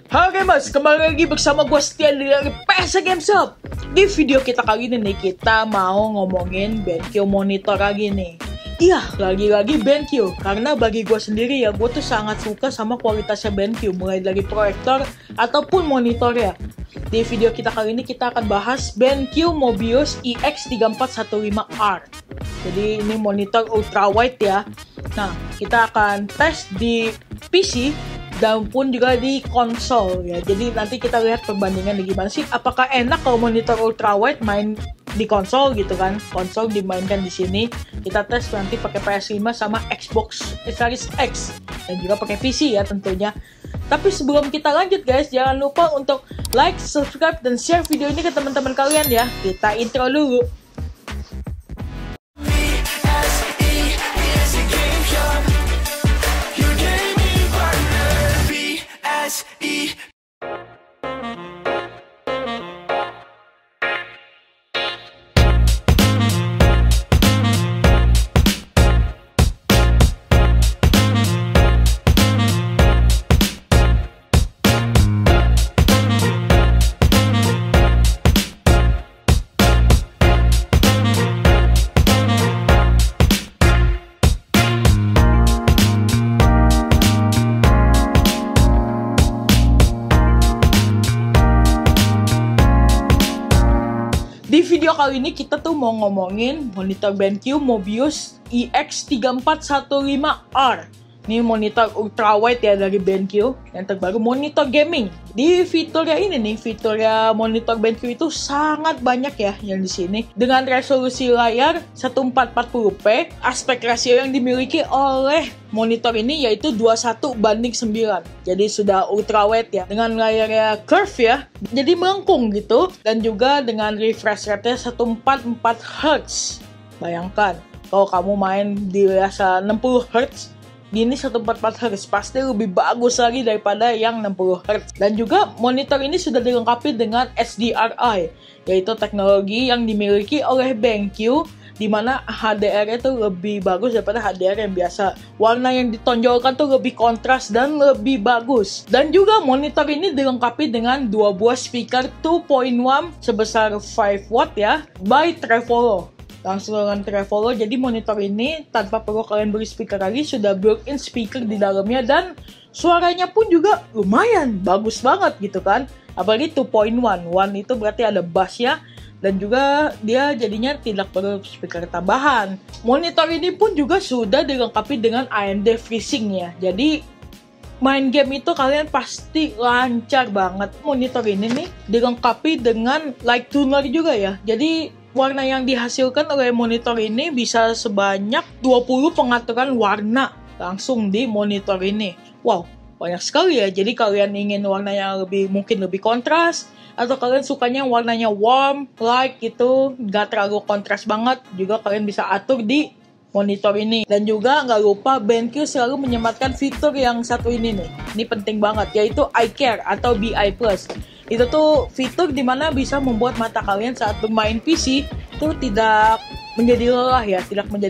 Halo gamers, kembali lagi bersama gue Setia dari PS Game Shop. Di video kita kali ini nih, kita mau ngomongin BenQ monitor lagi nih. Iya, lagi-lagi BenQ. Karena bagi gue sendiri ya, gue tuh sangat suka sama kualitasnya BenQ, mulai dari proyektor ataupun monitor ya. Di video kita kali ini kita akan bahas BenQ Mobius EX3415R. Jadi ini monitor ultrawide ya. Nah, kita akan tes di PC dan pun juga di konsol ya. Jadi nanti kita lihat perbandingan gimana sih. Apakah enak kalau monitor ultrawide main di konsol gitu kan? Konsol dimainkan di sini. Kita tes nanti pakai PS5 sama Xbox Series X dan juga pakai PC ya tentunya. Tapi sebelum kita lanjut guys, jangan lupa untuk like, subscribe, dan share video ini ke teman-teman kalian ya. Kita intro dulu. Di video kali ini kita tuh mau ngomongin monitor BenQ Mobius EX3415R. Ini monitor ultrawide ya dari BenQ yang terbaru, monitor gaming. Di fiturnya ini nih, fiturnya monitor BenQ itu sangat banyak ya yang di sini. Dengan resolusi layar 1440p, aspek rasio yang dimiliki oleh monitor ini yaitu 21:9. Jadi sudah ultrawide ya. Dengan layarnya curve ya, jadi melengkung gitu. Dan juga dengan refresh rate-nya 144 Hz. Bayangkan, kalau kamu main di biasa 60 Hz, ini 144 Hz pasti lebih bagus lagi daripada yang 60 Hz. Dan juga monitor ini sudah dilengkapi dengan HDRI, yaitu teknologi yang dimiliki oleh BenQ, di mana HDR itu lebih bagus daripada HDR yang biasa. Warna yang ditonjolkan tuh lebih kontras dan lebih bagus. Dan juga monitor ini dilengkapi dengan dua buah speaker 2.1 sebesar 5 watt ya, by Trevolo. Langsung dengan Trevolo, jadi monitor ini tanpa perlu kalian beli speaker lagi, sudah built-in speaker di dalamnya, dan suaranya pun juga lumayan bagus banget gitu kan. Apalagi 2.1, 1 itu berarti ada bassnya, dan juga dia jadinya tidak perlu speaker tambahan. Monitor ini pun juga sudah dilengkapi dengan AMD FreeSync ya, jadi main game itu kalian pasti lancar banget. Monitor ini nih dilengkapi dengan light tuner juga ya, jadi warna yang dihasilkan oleh monitor ini bisa sebanyak 20 pengaturan warna langsung di monitor ini. Wow, banyak sekali ya. Jadi kalian ingin warnanya mungkin lebih kontras, atau kalian sukanya warnanya warm, light gitu, nggak terlalu kontras banget, juga kalian bisa atur di monitor ini. Dan juga nggak lupa BenQ selalu menyematkan fitur yang satu ini nih. Ini penting banget, yaitu Eye Care atau BI Plus. Itu tuh fitur dimana bisa membuat mata kalian saat bermain PC itu tidak menjadi lelah ya,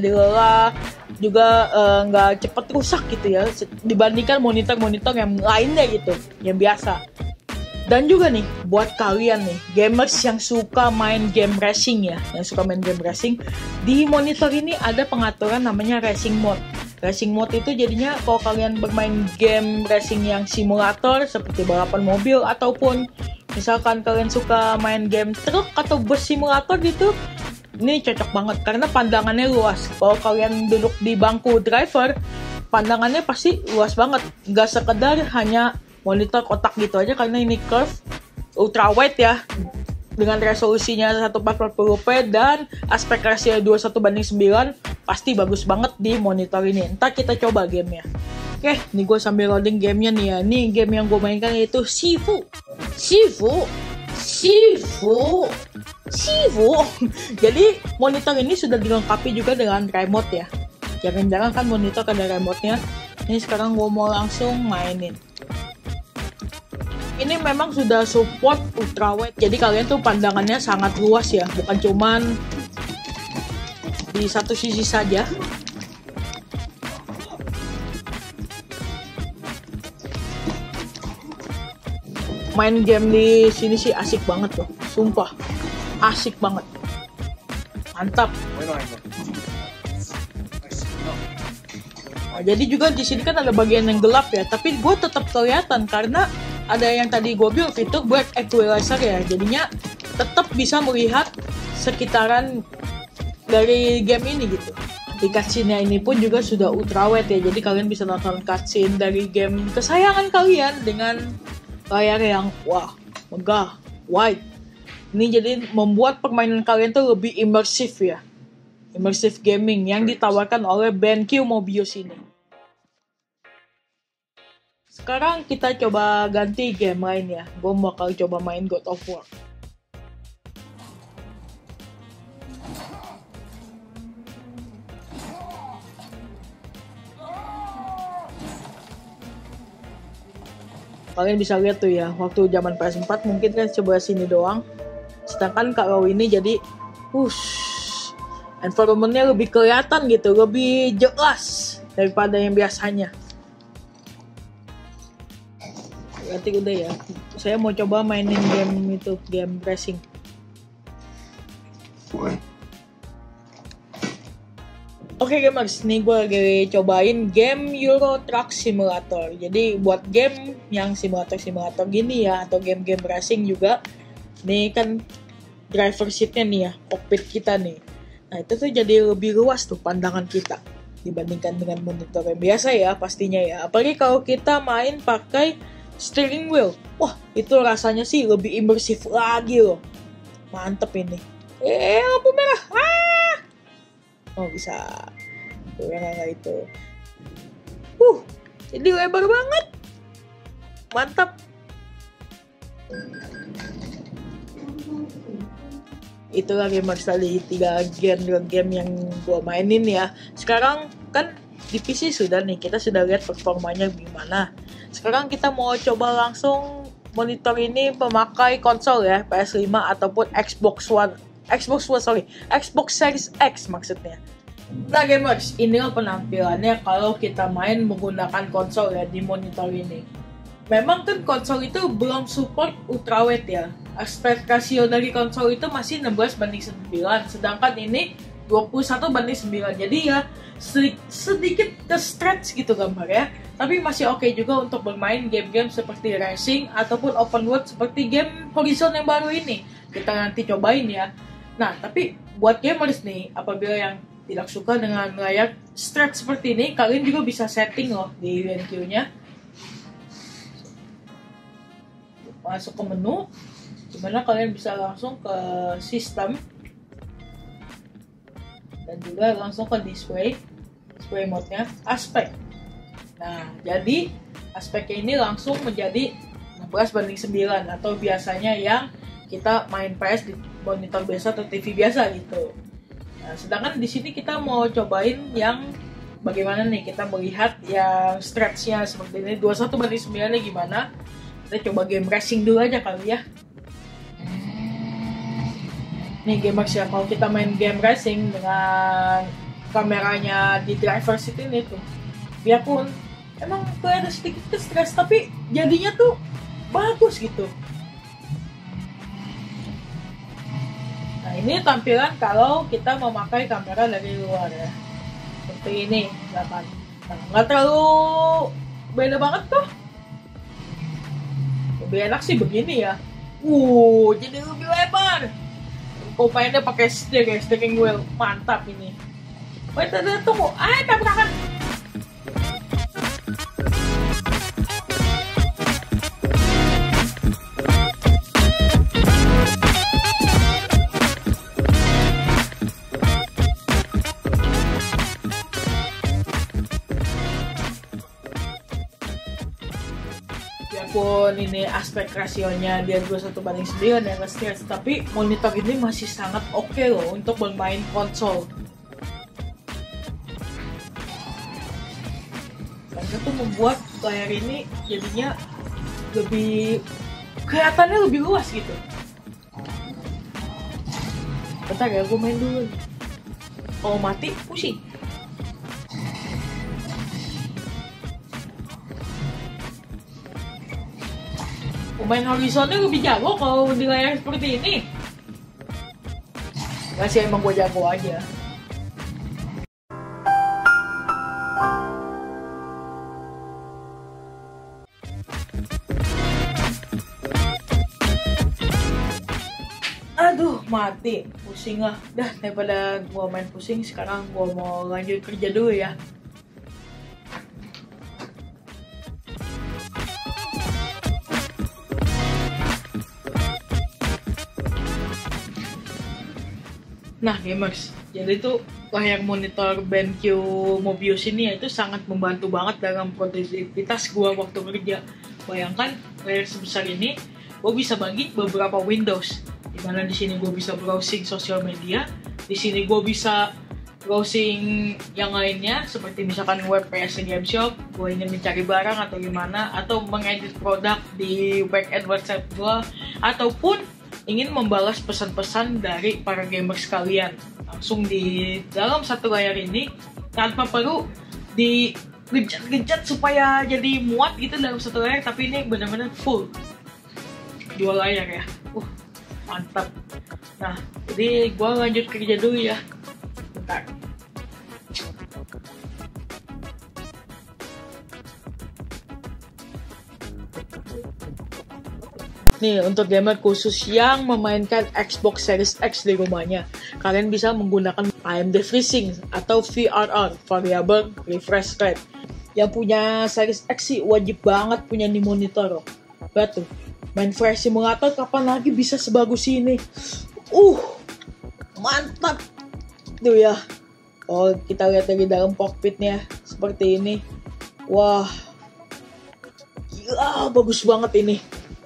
juga nggak cepat rusak gitu ya, dibandingkan monitor-monitor yang lainnya gitu, yang biasa. Dan juga nih, buat kalian nih, gamers yang suka main game racing ya, di monitor ini ada pengaturan namanya Racing Mode. Racing Mode itu jadinya kalau kalian bermain game racing yang simulator seperti balapan mobil, ataupun misalkan kalian suka main game truk atau bus simulator gitu, ini cocok banget karena pandangannya luas. Kalau kalian duduk di bangku driver, pandangannya pasti luas banget, nggak sekedar hanya monitor kotak gitu aja, karena ini curve ultrawide ya, dengan resolusinya 1440p dan aspek rasio 21:9, pasti bagus banget di monitor ini. Ntar kita coba gamenya. Oke, nih gue sambil loading gamenya nih ya. Nih game yang gue mainkan yaitu Sifu. Jadi monitor ini sudah dilengkapi juga dengan remote ya. Jangan-jangan kan monitor ada remote-nya. Ini sekarang gue mau langsung mainin. Ini memang sudah support ultrawide, jadi kalian tuh pandangannya sangat luas ya, bukan cuman di satu sisi saja. main game di sini sih asik banget loh, sumpah asik banget, mantap. Nah, jadi juga di sini kan ada bagian yang gelap ya, tapi gue tetap kelihatan karena ada yang tadi gue bilang fitur buat equalizer ya, jadinya tetap bisa melihat sekitaran dari game ini gitu. Di cutscene ini pun juga sudah ultrawide ya, jadi kalian bisa nonton cutscene dari game kesayangan kalian dengan layar yang wah, megah, wide. Ini jadi membuat permainan kalian tuh lebih imersif ya. Immersive gaming yang ditawarkan oleh BenQ Mobius ini. Sekarang kita coba ganti game lain ya. Gue bakal coba main God of War. Kalian bisa lihat tuh ya, waktu zaman PS4 mungkin kan coba sini doang. Sedangkan kalau ini jadi environment-nya lebih kelihatan gitu, lebih jelas daripada yang biasanya. Berarti udah ya, saya mau coba mainin game itu, game racing. Oke gamers, nih gue lagi cobain game Euro Truck Simulator. Jadi buat game yang simulator gini ya, atau game-game racing juga, nih kan driver seatnya nih ya, cockpit kita nih. Nah itu tuh jadi lebih luas tuh pandangan kita dibandingkan dengan monitor yang biasa ya pastinya ya. Apalagi kalau kita main pakai steering wheel, wah itu rasanya sih lebih imersif lagi loh. Mantep ini. Lampu merah. Oh bisa, nggak itu. Jadi lebar banget, mantap. Itulah gamers tadi 3 game yang gue mainin ya. Sekarang kan di PC sudah nih, kita sudah lihat performanya gimana. Sekarang kita mau coba langsung monitor ini pemakai konsol ya, PS5 ataupun Xbox Series X maksudnya. Nah gamers, inilah penampilannya kalau kita main menggunakan konsol ya di monitor ini. Memang kan konsol itu belum support ultrawide ya. Aspek rasio dari konsol itu masih 16:9, sedangkan ini 21:9. Jadi ya sedikit ke stretch gitu gambar ya. Tapi masih oke juga untuk bermain game-game seperti racing ataupun open world seperti game Horizon yang baru ini. Kita nanti cobain ya. Nah, tapi buat gamers nih, apabila yang tidak suka dengan layar stretch seperti ini, kalian juga bisa setting loh di BenQ-nya. Masuk ke menu, dimana kalian bisa langsung ke sistem dan juga langsung ke display mode-nya, aspek. Nah, jadi aspeknya ini langsung menjadi 16:9 atau biasanya yang kita main PS di monitor biasa atau TV biasa gitu. Nah, sedangkan di sini kita mau cobain yang bagaimana nih, kita melihat yang stretch-nya seperti ini 21:9-nya gimana. Kita coba game racing dulu aja kali ya. Nih gamers ya, kalau kita main game racing dengan kameranya di driver seat ini tuh, biarpun emang ada sedikit stres, tapi jadinya tuh bagus gitu. Nah ini tampilan kalau kita memakai kamera dari luar ya, seperti ini. Nah, nggak terlalu beda banget kok. Lebih enak sih begini ya. Jadi lebih lebar. Kau mainnya pakai steering wheel, mantap ini. Wait, tunggu. Tabrakan. Biarpun ini aspek rasionya dia 21:9 ya nge-stretch, tapi monitor ini masih sangat oke loh untuk bermain konsol. Karena tuh membuat layar ini jadinya lebih kelihatannya lebih luas gitu. Bentar ya, gue main dulu. Kalau mati pusing. Pemain horizonnya lebih jago kalau di layar seperti ini. Gak sih, emang gue jago aja. Aduh, mati. Pusing lah. Dah, daripada gue main pusing, sekarang gue mau lanjut kerja dulu ya. Nah gamers, jadi tuh layar monitor BenQ Mobius ini ya itu sangat membantu banget dalam produktivitas gue waktu kerja. Bayangkan layar sebesar ini, gue bisa bagi beberapa Windows. Dimana di sini gue bisa browsing sosial media, di sini gue bisa browsing yang lainnya seperti misalkan web PS Game Shop, gue ingin mencari barang atau gimana, atau mengedit produk di backend website gue, ataupun ingin membalas pesan-pesan dari para gamers sekalian langsung di dalam satu layar ini tanpa perlu digencet-gencet supaya jadi muat gitu dalam satu layar, tapi ini benar-benar full dua layar ya. Mantap. Nah, jadi gue lanjut kerja dulu ya. Bentar. Nih, untuk gamer khusus yang memainkan Xbox Series X di rumahnya, kalian bisa menggunakan AMD FreeSync atau VRR, Variable Refresh Rate. Yang punya Series X sih wajib banget punya nih monitor loh. Lihat tuh, main Flight Simulator kapan lagi bisa sebagus ini. Mantap. Tuh ya. Oh, kita lihat dari dalam cockpitnya seperti ini. Wah. Gila, bagus banget ini.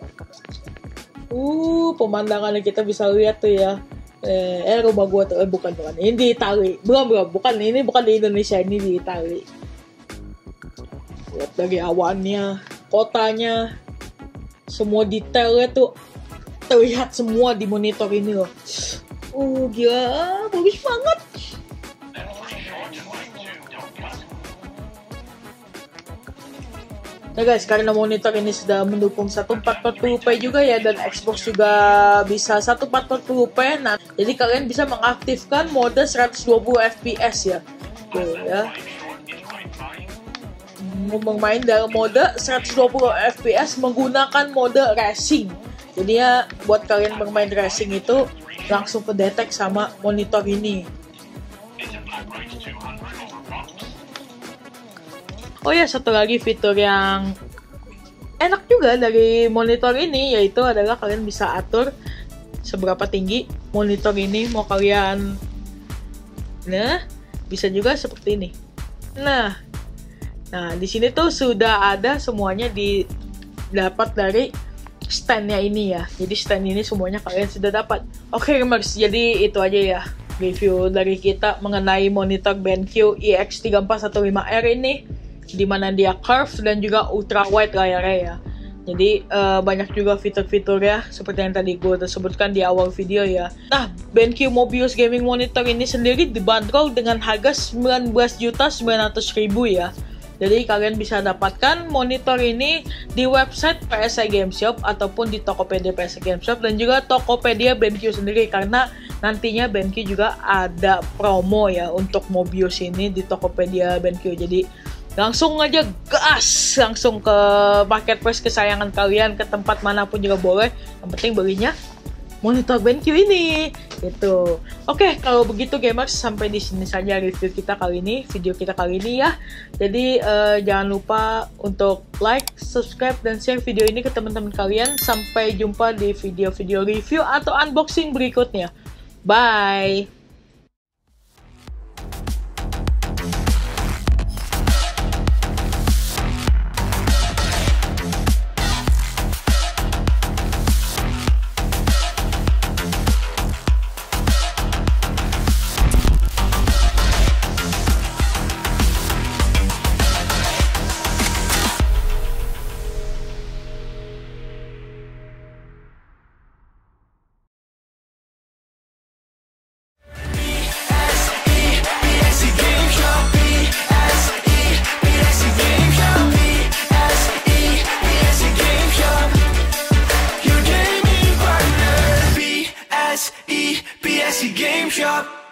Pemandangannya kita bisa lihat tuh ya. Rumah gua tuh, bukan. Ini di Itali. Bukan, ini bukan di Indonesia, ini di Itali. Lihat dari awannya, kotanya, semua detailnya tuh terlihat semua di monitor ini loh. Gila, bagus banget. Nah guys, karena monitor ini sudah mendukung 1440p juga ya, dan Xbox juga bisa 1440p. Nah, jadi kalian bisa mengaktifkan mode 120 fps ya. Tuh ya. Bermain dalam mode 120 fps menggunakan mode racing. Jadi ya, buat kalian bermain racing itu langsung kedetek sama monitor ini. Oh ya, satu lagi fitur yang enak juga dari monitor ini, yaitu adalah kalian bisa atur seberapa tinggi monitor ini mau kalian. Nah, bisa juga seperti ini. Nah, di sini tuh sudah ada semuanya didapat dari standnya ini ya. Jadi stand ini semuanya kalian sudah dapat. Oke gamers, jadi itu aja ya review dari kita mengenai monitor BenQ EX3415R ini, dimana dia curve dan juga ultra wide layarnya ya. Jadi banyak juga fitur-fitur ya, seperti yang tadi gue sebutkan di awal video ya. Nah, BenQ Mobius Gaming Monitor ini sendiri dibanderol dengan harga 19.900.000 ya. Jadi kalian bisa dapatkan monitor ini di website PSI Game Shop ataupun di Tokopedia PSI Game Shop dan juga Tokopedia BenQ sendiri, karena nantinya BenQ juga ada promo ya untuk Mobius ini di Tokopedia BenQ. Jadi langsung aja gas, langsung ke marketplace kesayangan kalian, ke tempat manapun juga boleh. Yang penting belinya monitor BenQ ini gitu. Oke, kalau begitu gamers, sampai di sini saja review kita kali ini, video kita kali ini ya. Jadi jangan lupa untuk like, subscribe, dan share video ini ke teman-teman kalian. Sampai jumpa di video-video review atau unboxing berikutnya. Bye. Game Shop.